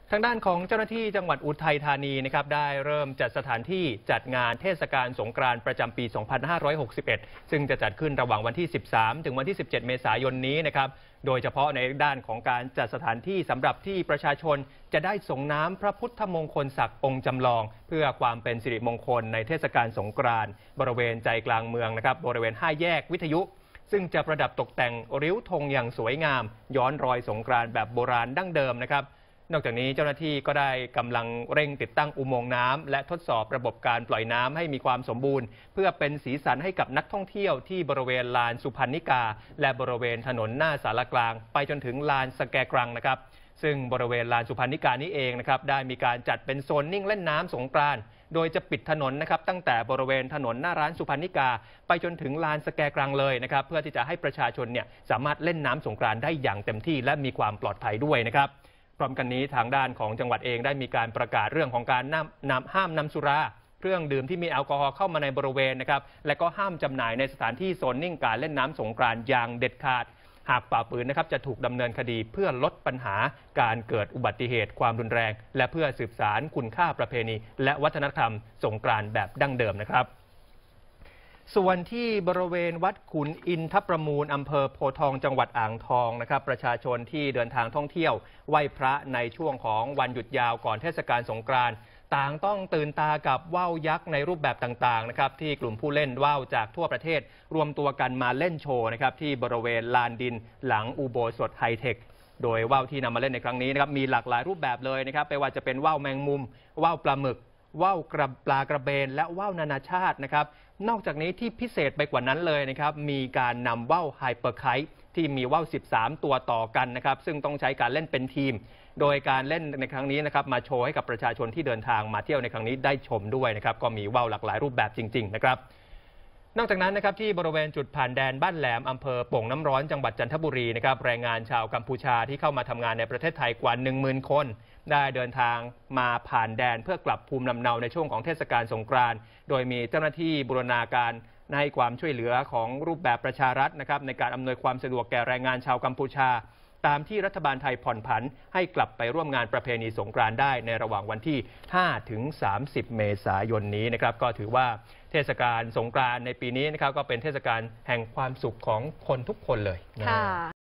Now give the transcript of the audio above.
ทางด้านของเจ้าหน้าที่จังหวัดอุทัยธานีนะครับได้เริ่มจัดสถานที่จัดงานเทศกาลสงกรานต์ประจำปี 2561 ซึ่งจะจัดขึ้นระหว่างวันที่ 13 ถึงวันที่ 17 เมษายนนี้นะครับโดยเฉพาะในด้านของการจัดสถานที่สำหรับที่ประชาชนจะได้ส่งน้ำพระพุทธมงคลศักดิ์องค์จำลองเพื่อความเป็นสิริมงคลในเทศกาลสงกรานต์บริเวณใจกลางเมืองนะครับบริเวณ5 แยกวิทยุซึ่งจะประดับตกแต่งริ้วธงอย่างสวยงามย้อนรอยสงกรานต์แบบโบราณดั้งเดิมนะครับนอกจากนี้เจ้าหน้าที่ก็ได้กำลังเร่งติดตั้งอุโมงค์น้ำและทดสอบระบบการปล่อยน้ำให้มีความสมบูรณ์เพื่อเป็นสีสันให้กับนักท่องเที่ยวที่บริเวณลานสุพรรณิกาและบริเวณถนนหน้าศาลากลางไปจนถึงลานสแกกรังนะครับซึ่งบริเวณลานสุพรรณิกานี้เองนะครับได้มีการจัดเป็นโซนนิ่งเล่นน้ำสงกรานต์โดยจะปิดถนนนะครับตั้งแต่บริเวณถนนหน้าร้านสุพรรณิกาไปจนถึงลานสแกกรังเลยนะครับเพื่อที่จะให้ประชาชนเนี่ยสามารถเล่นน้ำสงกรานต์ได้อย่างเต็มที่และมีความปลอดภัยด้วยนะครับพร้อมกันนี้ทางด้านของจังหวัดเองได้มีการประกาศเรื่องของการห้ามนำสุราเครื่องดื่มที่มีแอลกอฮอล์เข้ามาในบริเวณนะครับและก็ห้ามจำหน่ายในสถานที่โซนนิ่งการเล่นน้ำสงกรานต์อย่างเด็ดขาดหากฝ่าฝืนนะครับจะถูกดำเนินคดีเพื่อลดปัญหาการเกิดอุบัติเหตุความรุนแรงและเพื่อสืบสานคุณค่าประเพณีและวัฒนธรรมสงกรานต์แบบดั้งเดิมนะครับส่วนที่บริเวณวัดขุนอินทประมูลอำเภอโพธิ์ทองจังหวัดอ่างทองนะครับประชาชนที่เดินทางท่องเที่ยวไหว้พระในช่วงของวันหยุดยาวก่อนเทศกาลสงกรานต์ต่างต้องตื่นตากับว่าวยักษ์ในรูปแบบต่างๆนะครับที่กลุ่มผู้เล่นว่าวจากทั่วประเทศรวมตัวกันมาเล่นโชว์นะครับที่บริเวณลานดินหลังอุโบสถไฮเทคโดยว่าวที่นำมาเล่นในครั้งนี้นะครับมีหลากหลายรูปแบบเลยนะครับไม่ว่าจะเป็นว่าวแมงมุมว่าวปลาหมึกว่าวปลากระเบนและว่าวนานาชาตินะครับนอกจากนี้ที่พิเศษไปกว่านั้นเลยนะครับมีการนำว่าวไฮเปอร์ไคท์ที่มีว่าว13 ตัวต่อกันนะครับซึ่งต้องใช้การเล่นเป็นทีมโดยการเล่นในครั้งนี้นะครับมาโชว์ให้กับประชาชนที่เดินทางมาเที่ยวในครั้งนี้ได้ชมด้วยนะครับก็มีว่าวหลากหลายรูปแบบจริงๆนะครับนอกจากนั้นนะครับที่บริเวณจุดผ่านแดนบ้านแหลมอำเภอโป่งน้ำร้อนจังหวัดจันทบุรีนะครับแรงงานชาวกัมพูชาที่เข้ามาทำงานในประเทศไทยกว่า 10,000 คนได้เดินทางมาผ่านแดนเพื่อกลับภูมิลำเนาในช่วงของเทศกาลสงกรานต์โดยมีเจ้าหน้าที่บูรณาการให้ความช่วยเหลือของรูปแบบประชารัฐนะครับในการอำนวยความสะดวกแก่แรงงานชาวกัมพูชาตามที่รัฐบาลไทยผ่อนผันให้กลับไปร่วมงานประเพณีสงกรานต์ได้ในระหว่างวันที่ 5 ถึง 30 เมษายนนี้นะครับก็ถือว่าเทศกาลสงกรานต์ในปีนี้นะครับก็เป็นเทศกาลแห่งความสุขของคนทุกคนเลยนะ